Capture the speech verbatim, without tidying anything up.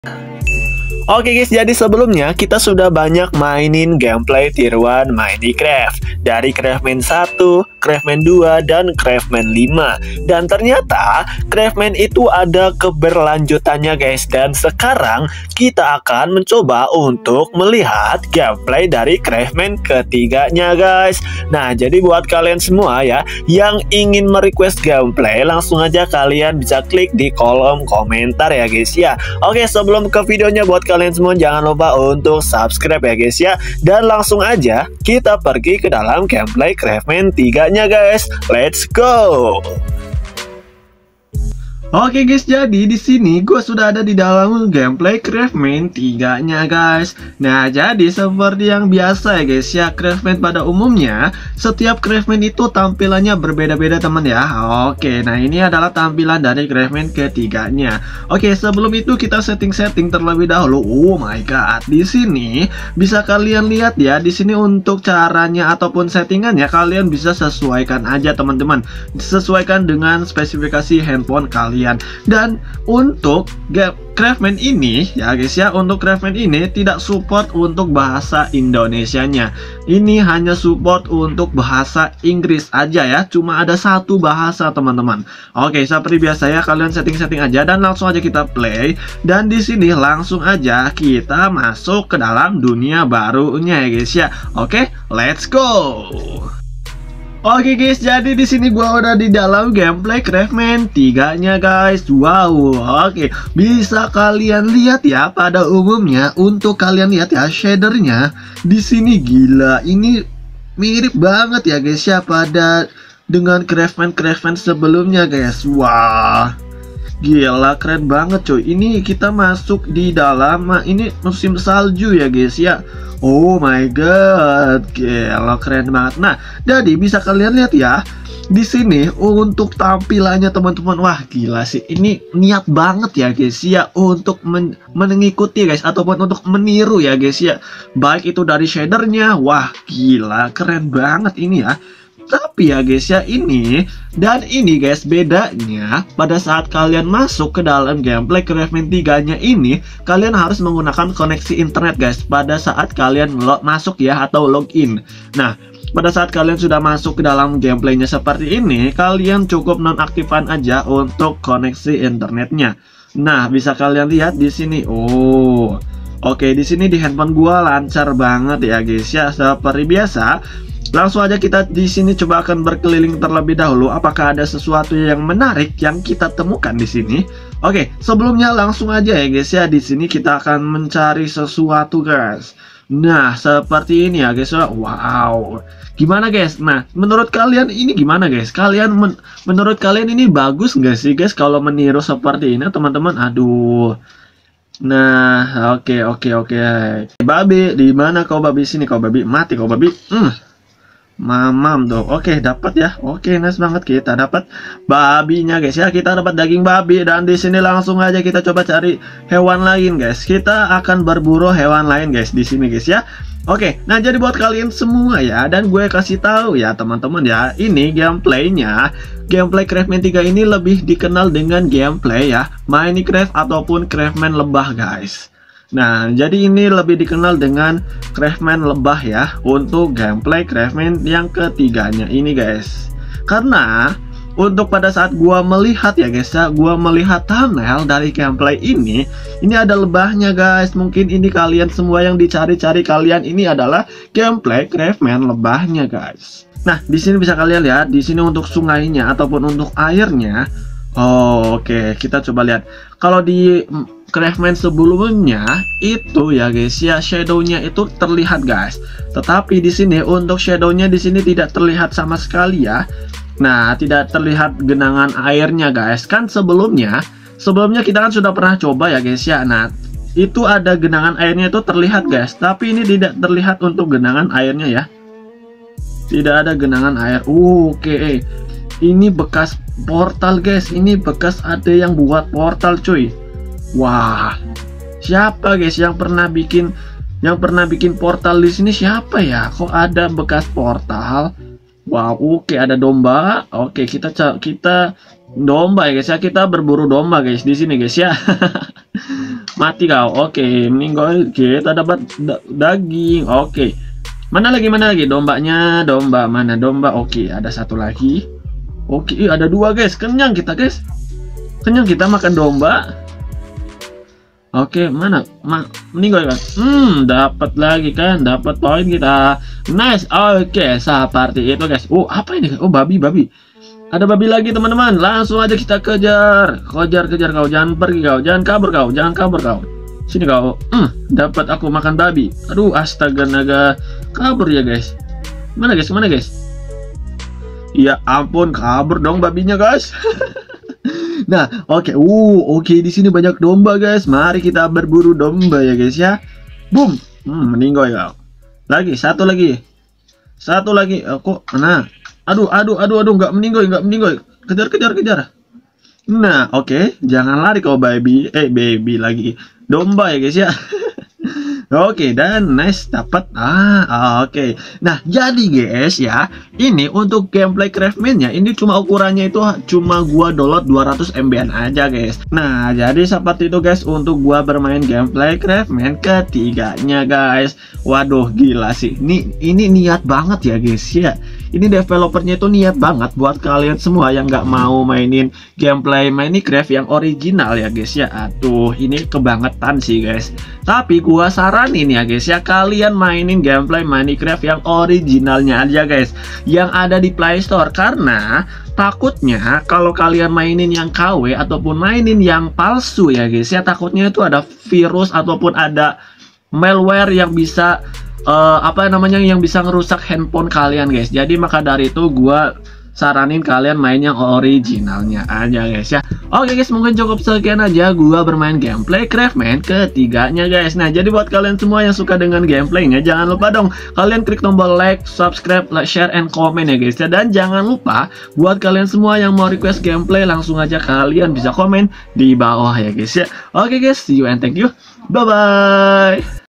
Oke guys, jadi sebelumnya kita sudah banyak mainin gameplay Tier satu Minecraft dari Craftman satu, Craftman dua, dan Craftman lima. Dan ternyata Craftman itu ada keberlanjutannya guys. Dan sekarang kita akan mencoba untuk melihat gameplay dari Craftman ketiganya guys. Nah, jadi buat kalian semua ya yang ingin merequest gameplay, langsung aja kalian bisa klik di kolom komentar ya guys ya. Oke, sebelum ke videonya, buat kalian semua jangan lupa untuk subscribe ya guys ya. Dan langsung aja kita pergi ke dalam gameplay Craftman tiga nya guys. Let's go. Oke guys, jadi di sini gue sudah ada di dalam gameplay Craftman tiga nya guys. Nah, jadi seperti yang biasa ya guys ya, Craftman pada umumnya setiap Craftman itu tampilannya berbeda-beda teman ya. Oke, nah ini adalah tampilan dari Craftman ketiganya. Oke, sebelum itu kita setting-setting terlebih dahulu. Oh my god, di sini bisa kalian lihat ya, di sini untuk caranya ataupun settingannya kalian bisa sesuaikan aja teman-teman. Sesuaikan dengan spesifikasi handphone kalian. Dan untuk Craftman ini ya guys ya, untuk Craftman ini tidak support untuk bahasa Indonesianya. Ini hanya support untuk bahasa Inggris aja ya. Cuma ada satu bahasa teman-teman. Oke, seperti biasa ya, kalian setting-setting aja dan langsung aja kita play. Dan di sini langsung aja kita masuk ke dalam dunia barunya ya guys ya. Oke, let's go. Oke guys, jadi di sini gua udah di dalam gameplay Craftman tiga nya guys. Wow, oke, bisa kalian lihat ya, pada umumnya untuk kalian lihat ya shadernya di sini gila, ini mirip banget ya guys ya pada dengan Craftman Craftman sebelumnya guys. Wah, gila keren banget coy. Ini kita masuk di dalam ini musim salju ya guys ya. Oh my god, gila keren banget. Nah, jadi bisa kalian lihat ya di sini untuk tampilannya teman-teman. Wah, gila sih. Ini niat banget ya guys ya untuk men mengikuti guys ataupun untuk meniru ya guys ya. Baik itu dari shadernya. Wah, gila keren banget ini ya. Tapi ya guys ya, ini dan ini guys bedanya pada saat kalian masuk ke dalam gameplay Craftman tiga nya ini, kalian harus menggunakan koneksi internet guys pada saat kalian masuk ya atau login. Nah, pada saat kalian sudah masuk ke dalam gameplaynya seperti ini, kalian cukup nonaktifkan aja untuk koneksi internetnya. Nah, bisa kalian lihat di sini. Oh, oke, di sini di handphone gua lancar banget ya guys ya, seperti biasa. Langsung aja kita di sini coba akan berkeliling terlebih dahulu. Apakah ada sesuatu yang menarik yang kita temukan di sini? Oke, sebelumnya langsung aja ya guys ya. Di sini kita akan mencari sesuatu guys. Nah, seperti ini ya guys. Wow, gimana guys? Nah, menurut kalian ini gimana guys? Kalian men menurut kalian ini bagus nggak sih guys kalau meniru seperti ini teman-teman? Aduh. Nah, oke oke oke. Babi, di mana kau babi? Sini kau babi. Mati kau babi. Hmm. Mamam tuh. Oke, dapat ya. Oke, nice banget, kita dapat babinya guys ya. Kita dapat daging babi dan di sini langsung aja kita coba cari hewan lain guys. Kita akan berburu hewan lain guys di sini guys ya. Oke, nah jadi buat kalian semua ya, dan gue kasih tahu ya teman-teman ya, ini gameplaynya. Gameplay Craftman tiga ini lebih dikenal dengan gameplay ya Minecraft ataupun Craftman lebah guys. Nah, jadi ini lebih dikenal dengan Craftman lebah ya untuk gameplay Craftman yang ketiganya ini guys. Karena untuk pada saat gua melihat ya guys ya, gua melihat thumbnail dari gameplay ini, ini ada lebahnya guys. Mungkin ini kalian semua yang dicari-cari kalian, ini adalah gameplay Craftman lebahnya guys. Nah, di sini bisa kalian lihat di sini untuk sungainya ataupun untuk airnya. Oh, oke, okay. Kita coba lihat. Kalau di Craftman sebelumnya itu ya guys ya, shadownya itu terlihat guys. Tetapi di sini untuk shadownya di sini tidak terlihat sama sekali ya. Nah, tidak terlihat genangan airnya guys. Kan sebelumnya, sebelumnya kita kan sudah pernah coba ya guys ya. Nah, itu ada genangan airnya itu terlihat guys. Tapi ini tidak terlihat untuk genangan airnya ya. Tidak ada genangan air. Uh, oke. Okay. Ini bekas portal guys. Ini bekas ada yang buat portal cuy. Wah, siapa guys yang pernah bikin yang pernah bikin portal di sini? Siapa ya? Kok ada bekas portal? Wow, oke, ada domba. Oke, kita kita domba ya guys ya, kita berburu domba guys di sini guys ya. Mati kau. Oke, meninggal. Kita dapat da daging. Oke. Mana lagi mana lagi dombanya? Domba mana domba? Oke, ada satu lagi. Oke, ih, ada dua guys. Kenyang kita guys. Kenyang kita makan domba. Oke, mana? Ma meninggal kan? Hmm, dapat lagi kan? Dapat poin kita. Nice. Oke, seperti itu guys. Oh, apa ini? Oh, babi, babi. Ada babi lagi teman-teman. Langsung aja kita kejar. Kejar, kejar kau. Jangan pergi kau. Jangan kabur kau. Jangan kabur kau. Sini kau. Hmm, dapat aku makan babi. Aduh, astaga naga. Kabur ya guys. Mana guys? Mana guys? Ya ampun, kabur dong babinya guys. Nah, oke, okay. uh, oke okay. Di sini banyak domba guys. Mari kita berburu domba ya guys ya. Boom, hmm, meninggal ya. Lagi, satu lagi, satu lagi. Oh, kok, nah, aduh, aduh, aduh, aduh, nggak meninggal, nggak meninggal. Kejar, kejar, kejar. Nah, oke, okay. Jangan lari kau baby, eh baby lagi. Domba ya guys ya. Oke, okay, dan nice dapat. Ah, oke. Okay. Nah, jadi guys ya, ini untuk gameplay Craftman-nya ini cuma ukurannya itu cuma gua download dua ratus M B-an aja, guys. Nah, jadi seperti itu guys untuk gua bermain gameplay Craftman ketiganya, guys. Waduh, gila sih. Ini ini niat banget ya, guys ya. Ini developernya itu niat banget buat kalian semua yang nggak mau mainin gameplay Minecraft yang original ya guys ya. Aduh, ini kebangetan sih guys. Tapi gua saranin ya guys ya, kalian mainin gameplay Minecraft yang originalnya aja guys, yang ada di Play Store. Karena takutnya kalau kalian mainin yang K W ataupun mainin yang palsu ya guys ya, takutnya itu ada virus ataupun ada malware yang bisa Uh, apa namanya yang bisa ngerusak handphone kalian guys. Jadi maka dari itu gua saranin kalian main yang originalnya aja guys ya. Oke guys, mungkin cukup sekian aja gua bermain gameplay Craftman ketiganya guys. Nah, jadi buat kalian semua yang suka dengan gameplaynya, jangan lupa dong kalian klik tombol like, subscribe, like, share, and comment ya guys ya. Dan jangan lupa buat kalian semua yang mau request gameplay, langsung aja kalian bisa komen di bawah ya guys ya. Oke guys, see you and thank you. Bye bye.